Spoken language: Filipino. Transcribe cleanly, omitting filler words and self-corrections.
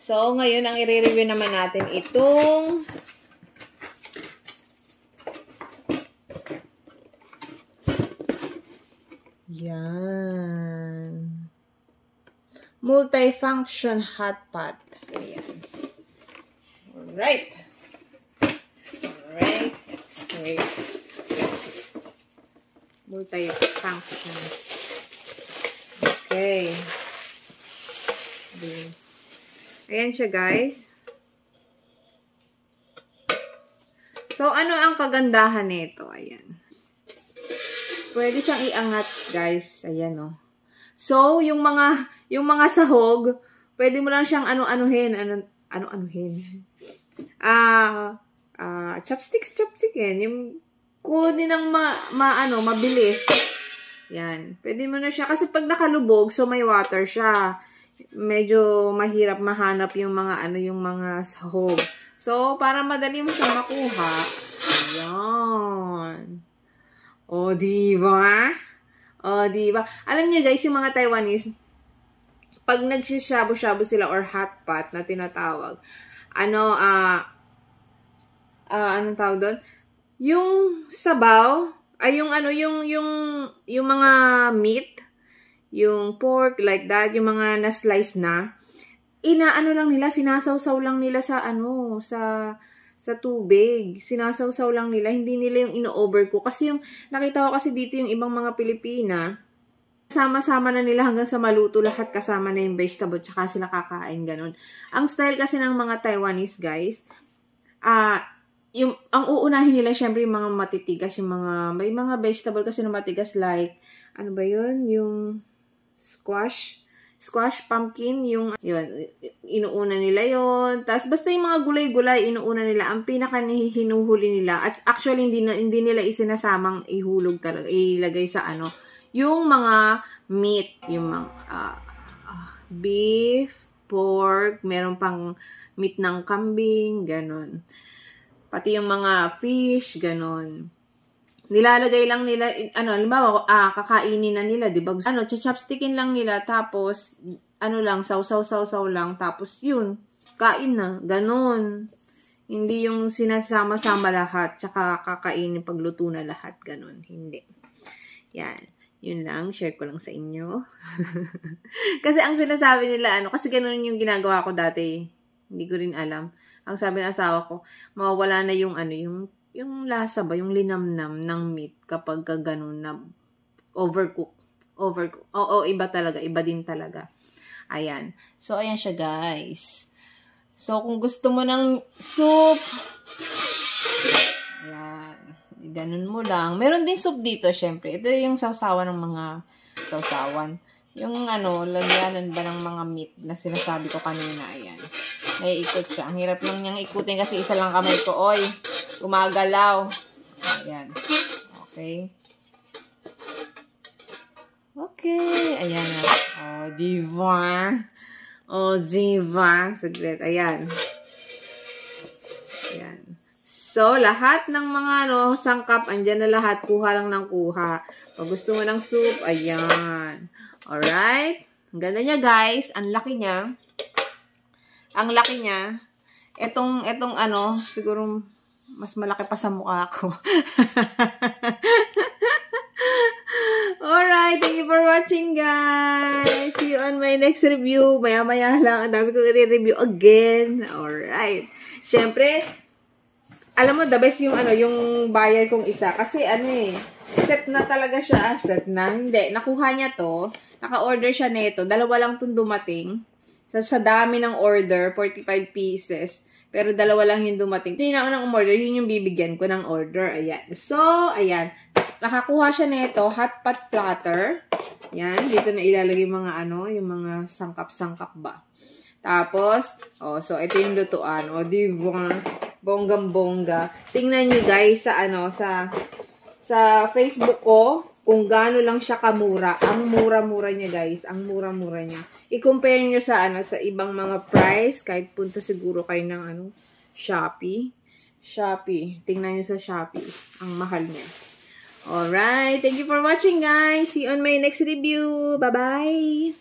So, ngayon, ang i-review naman natin itong yan. Multifunction hot pot. Ayan. Alright. Alright. Okay. Multifunction. Okay. Ayan siya, guys. So, ano ang kagandahan nito? Ayan. Pwede siyang iangat, guys. Ayan, oh. So, yung mga sahog, pwede mo lang siyang ano-anuhin. Chopsticks. Yung kunin ng mabilis. Yan. Pwede mo na siya. Kasi pag nakalubog, so may water siya. Medyo mahirap mahanap yung mga sahog. So, para madali mo siyang makuha. Ayan. O, diba? O, diba? Alam niyo guys, yung mga Taiwanese, pag nagsishabu-shabu sila or hot pot na tinatawag, anong tawag doon? Yung sabaw, ay yung mga meat, yung pork, like that, yung mga na-slice na, sinasawsaw lang nila sa tubig. Sinasawsaw lang nila, hindi nila yung ino-overcook. Kasi yung, nakita ko kasi dito yung ibang mga Pilipina, sama-sama na nila hanggang sa maluto lahat, kasama na yung vegetable, tsaka sila kakain, ganun. Ang style kasi ng mga Taiwanese, guys, ang uunahin nila, syempre, yung mga matitigas, may mga vegetable kasi na matigas, like, ano ba yun? Yung squash, pumpkin, yun, inuuna nila yon. Tapos, basta yung mga gulay-gulay, inuuna nila. Ang pinaka-hinuhuli nila, at actually, hindi nila isinasamang ihulog talaga, ilagay sa yung mga meat, yung mga beef, pork, meron pang meat ng kambing, ganon. Pati yung mga fish, ganon. Nilalagay lang nila, halimbawa, kakainin na nila, diba? Chopstickin lang nila, tapos, sausaw lang, tapos yun, kain na, ganon. Hindi yung sinasama-sama lahat, tsaka kakainin pagluto na lahat, ganon. Hindi. Yan. Yun lang, share ko lang sa inyo. Kasi ang sinasabi nila, kasi ganon yung ginagawa ko dati, hindi ko rin alam. Ang sabi ng asawa ko, mawawala na yung yung lasa ba, yung linamnam ng meat kapag ganun na overcook. Oo, iba talaga, iba din talaga. Ayan. So, ayan siya, guys. So, kung gusto mo ng soup, ayan, ganun mo lang. Meron din soup dito, syempre. Ito yung sausawan ng mga sausawan. Yung lagyanan ba ng mga meat na sinasabi ko kanina, ayan. Naiikot siya. Ang hirap lang niyang ikutin kasi isa lang kamay ko. Oy, gumagalaw. Ayan. Okay. Okay. Ayan na. Oh, diva. Oh, diva. Saglit. Ayan. Ayan. So, lahat ng mga sangkap, andyan na lahat. Kuha lang ng kuha. Pag gusto mo ng soup, ayan. Alright. Ang ganda niya, guys. Ang laki niya. Ang laki niya. Etong siguro mas malaki pa sa mukha ko. Alright, thank you for watching, guys. See you on my next review. Maya-maya lang. Ang dami ko i-review again. Alright. Siyempre, alam mo, the best yung yung buyer kong isa. Kasi set na talaga siya. Set na. Hindi. Nakuha niya to. Naka-order siya nito. Dalawa lang itong dumating. Sa dami ng order, 45 pieces. Pero dalawa lang yung dumating. Hindi na ako ng order, yun yung bibigyan ko ng order. Ayan. So, ayan. Nakakuha siya nito, hot pot platter. Ayan. Dito na ilalagay yung mga yung mga sangkap-sangkap ba. Tapos, so ito yung lutuan. Diba? Bonggang-bongga. Tingnan nyo guys sa Facebook ko, kung gaano lang siya kamura. Ang mura-mura niya, guys. Ang mura-mura niya. I-compare nyo sa ibang mga price. Kahit punta siguro kayo ng Shopee. Tingnan nyo sa Shopee. Ang mahal niya. Alright. Thank you for watching, guys. See you on my next review. Bye-bye.